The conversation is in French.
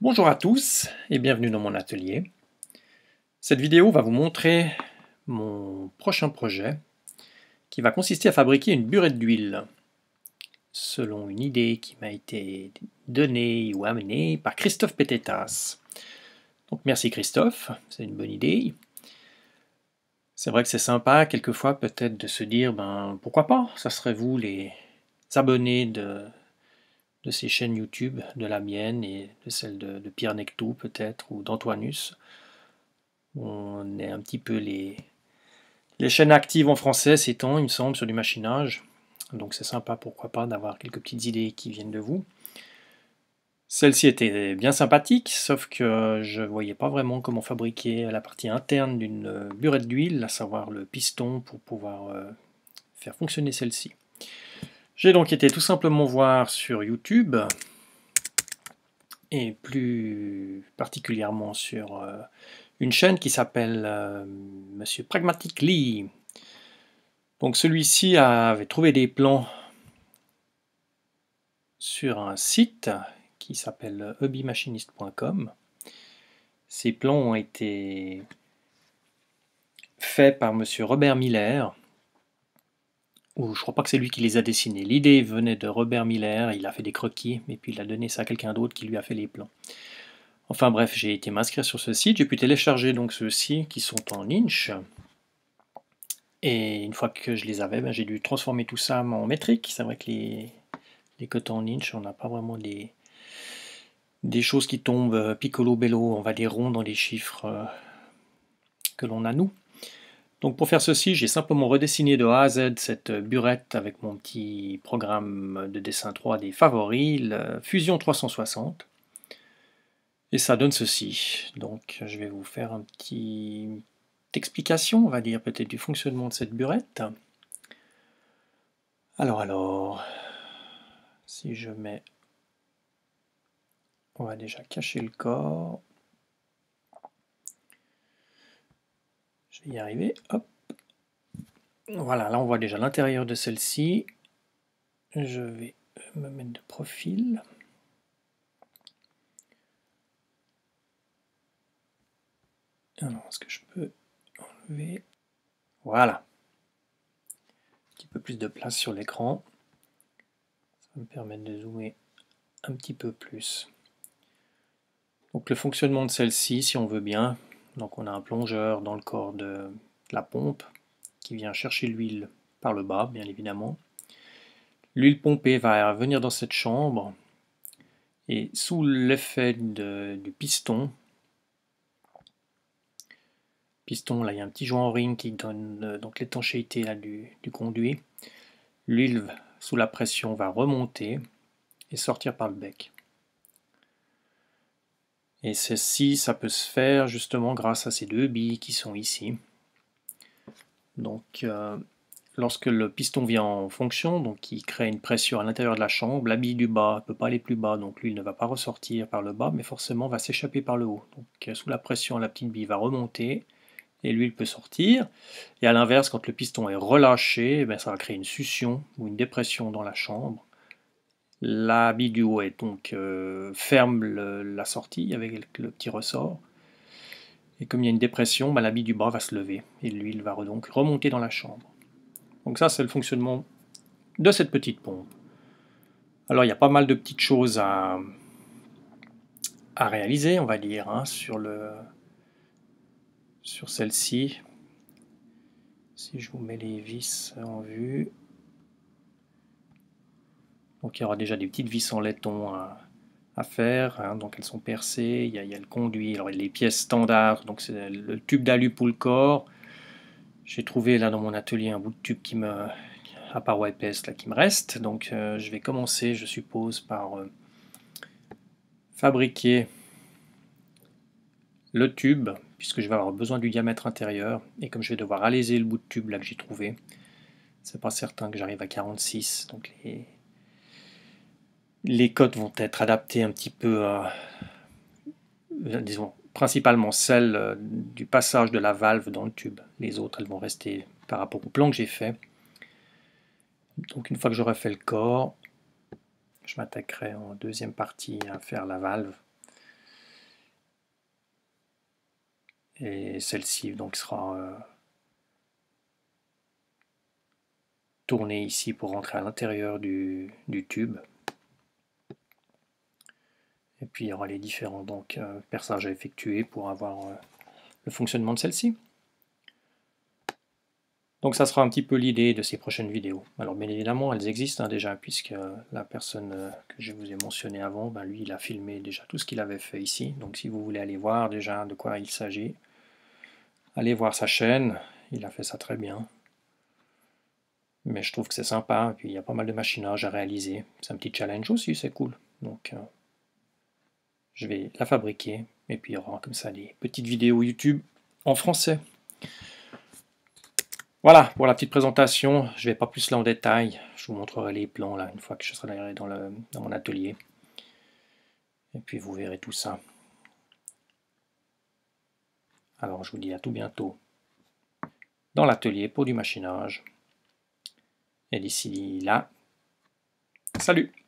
Bonjour à tous et bienvenue dans mon atelier. Cette vidéo va vous montrer mon prochain projet qui va consister à fabriquer une burette d'huile selon une idée qui m'a été donnée ou amenée par Christophe Pététas. Donc merci Christophe, c'est une bonne idée. C'est vrai que c'est sympa quelquefois peut-être de se dire pourquoi pas, ça serait vous les abonnés de ces chaînes YouTube, de la mienne et de celle de Pierre Nectou peut-être, ou d'Antoinus. On est un petit peu les chaînes actives en français ces temps, il me semble, sur du machinage. Donc c'est sympa, pourquoi pas, d'avoir quelques petites idées qui viennent de vous. Celle-ci était bien sympathique, sauf que je ne voyais pas vraiment comment fabriquer la partie interne d'une burette d'huile, à savoir le piston pour pouvoir faire fonctionner celle-ci. J'ai donc été tout simplement voir sur YouTube, et plus particulièrement sur une chaîne qui s'appelle Monsieur Pragmatic Lee. Donc celui-ci avait trouvé des plans sur un site qui s'appelle hubbymachinist.com. Ces plans ont été faits par Monsieur Robert Miller, ou je crois pas que c'est lui qui les a dessinés. L'idée venait de Robert Miller, il a fait des croquis, et puis il a donné ça à quelqu'un d'autre qui lui a fait les plans. Enfin bref, j'ai été m'inscrire sur ce site, j'ai pu télécharger donc ceux-ci qui sont en inch. Et une fois que je les avais, j'ai dû transformer tout ça en métrique. C'est vrai que les cotes en inch, on n'a pas vraiment des choses qui tombent piccolo bello, on va dire rond dans les chiffres que l'on a nous. Donc pour faire ceci, j'ai simplement redessiné de A à Z cette burette avec mon petit programme de dessin 3D favori, le Fusion 360. Et ça donne ceci. Donc je vais vous faire une petite explication, on va dire peut-être du fonctionnement de cette burette. Alors, si je mets... On va déjà cacher le corps. Je vais y arriver. Hop. Voilà, là on voit déjà l'intérieur de celle-ci. Je vais me mettre de profil. Alors, est-ce que je peux enlever? Voilà. Un petit peu plus de place sur l'écran. Ça va me permettre de zoomer un petit peu plus. Donc le fonctionnement de celle-ci, si on veut bien, donc on a un plongeur dans le corps de la pompe qui vient chercher l'huile par le bas, bien évidemment. L'huile pompée va venir dans cette chambre et sous l'effet du piston, là il y a un petit joint en ring qui donne donc l'étanchéité du conduit. L'huile sous la pression va remonter et sortir par le bec. Et ceci, ça peut se faire justement grâce à ces deux billes qui sont ici. Donc lorsque le piston vient en fonction, donc il crée une pression à l'intérieur de la chambre, la bille du bas ne peut pas aller plus bas, donc l'huile ne va pas ressortir par le bas, mais forcément va s'échapper par le haut. Donc sous la pression, la petite bille va remonter et l'huile peut sortir. Et à l'inverse, quand le piston est relâché, ça va créer une succion ou une dépression dans la chambre. La bille du haut est donc ferme la sortie avec le petit ressort. Et comme il y a une dépression, la bille du bas va se lever et l'huile va donc remonter dans la chambre. Donc ça, c'est le fonctionnement de cette petite pompe. Alors il y a pas mal de petites choses à réaliser, on va dire, sur celle-ci. Si je vous mets les vis en vue. Donc il y aura déjà des petites vis en laiton à faire, donc elles sont percées, il y a le conduit, alors les pièces standards, donc c'est le tube d'alu pour le corps. J'ai trouvé là dans mon atelier un bout de tube à paroi épaisse là, qui me reste, donc je vais commencer, je suppose, par fabriquer le tube, puisque je vais avoir besoin du diamètre intérieur, et comme je vais devoir alléger le bout de tube là que j'ai trouvé, c'est pas certain que j'arrive à 46, donc les cotes vont être adaptées un petit peu à, disons, principalement celle du passage de la valve dans le tube. Les autres, elles vont rester par rapport au plan que j'ai fait. Donc une fois que j'aurai fait le corps, je m'attaquerai en deuxième partie à faire la valve. Et celle-ci donc sera tournée ici pour rentrer à l'intérieur du tube. Et puis il y aura les différents perçages à effectuer pour avoir le fonctionnement de celle-ci. Donc ça sera un petit peu l'idée de ces prochaines vidéos. Alors bien évidemment elles existent déjà, puisque la personne que je vous ai mentionné avant, lui il a filmé déjà tout ce qu'il avait fait ici. Donc si vous voulez aller voir déjà de quoi il s'agit, allez voir sa chaîne, il a fait ça très bien. Mais je trouve que c'est sympa, et puis il y a pas mal de machinage à réaliser. C'est un petit challenge aussi, c'est cool. Donc je vais la fabriquer, et puis il y aura comme ça des petites vidéos YouTube en français. Voilà pour la petite présentation, je ne vais pas plus là en détail, je vous montrerai les plans là une fois que je serai dans mon atelier. Et puis vous verrez tout ça. Alors je vous dis à tout bientôt dans l'atelier pour du machinage. Et d'ici là, salut!